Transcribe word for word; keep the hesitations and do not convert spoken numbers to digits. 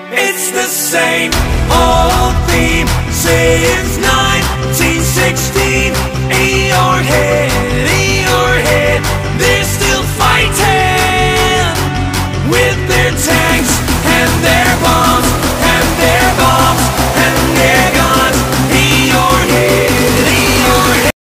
It's the same old theme, say it's not